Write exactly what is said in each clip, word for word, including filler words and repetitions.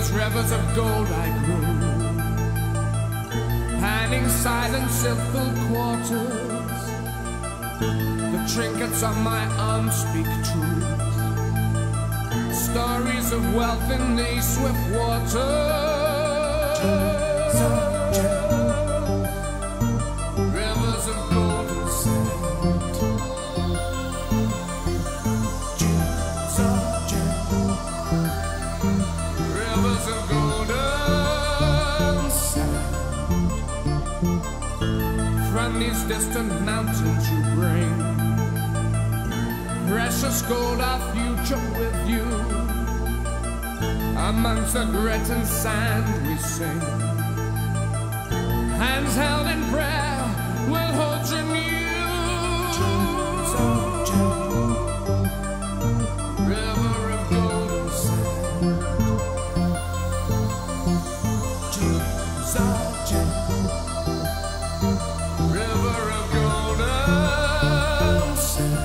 rivers of gold I grew, panning silence in full quarters. The trinkets of my arms speak truth, stories of wealth in these swift waters. Rivers of golden sand, rivers of golden sand. From these distant mountains you bring precious gold, our future with you. Amongst the grit and sand we sing, hands held in prayer will hold you near. River of golden sand, river of golden sand.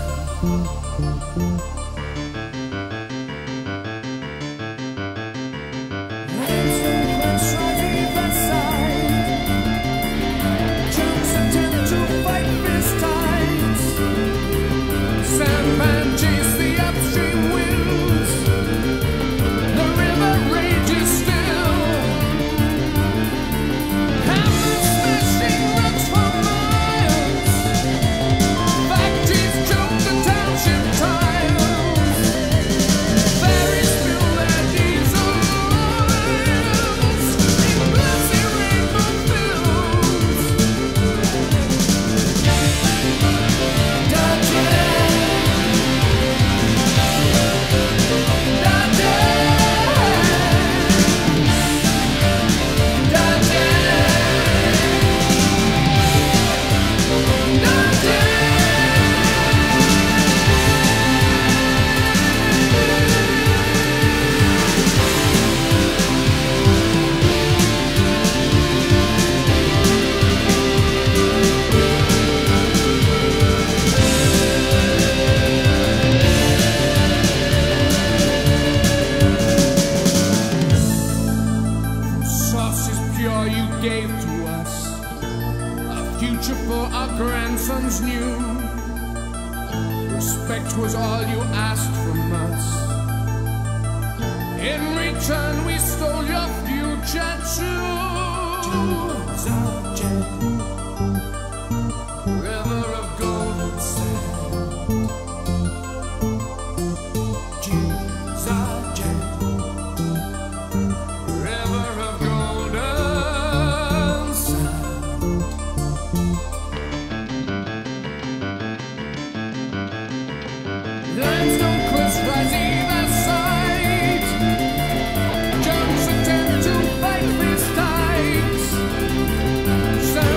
You gave to us a future for our grandsons new. Respect was all you asked from us. In return we stole your future too. River of golden sand, river of golden sand. Limestone cliffs rise either side, junks attempt to fight these tides.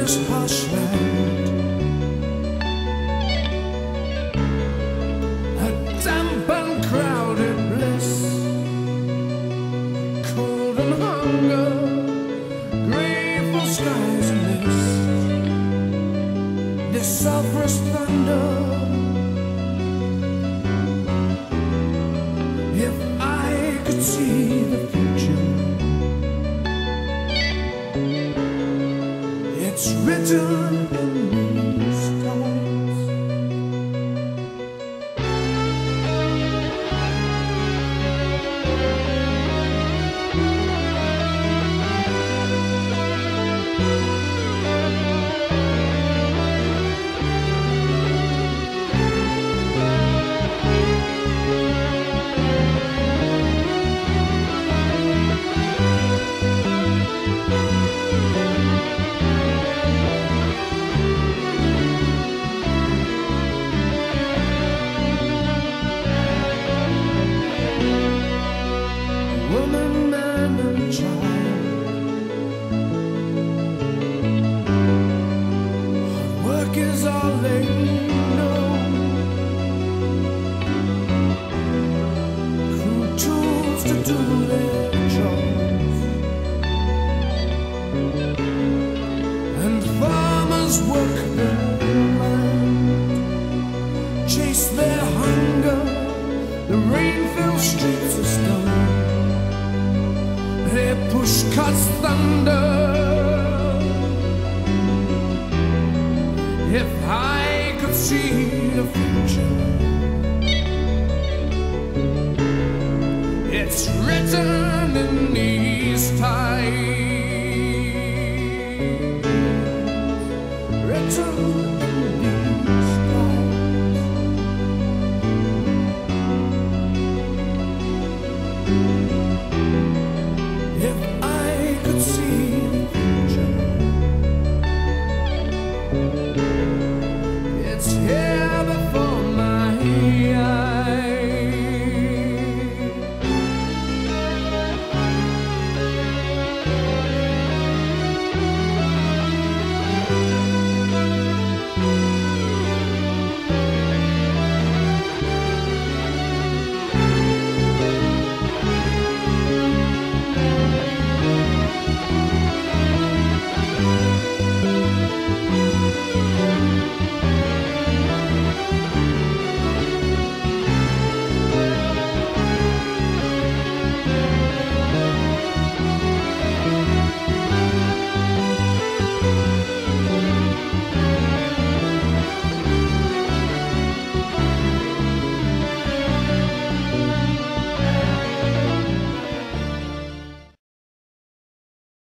this harsh land, a damp and crowded bliss, cold and hunger, grateful skies and mist, this sulphurous thunder. If I could see the future, it's written in these stars. Woman, man, and child, hard work is all they know. Crude tools to do their jobs, and farmers work their land, chase their hunger, the rain-filled streets of stone. They push cuts thunder. If I could see the future, it's written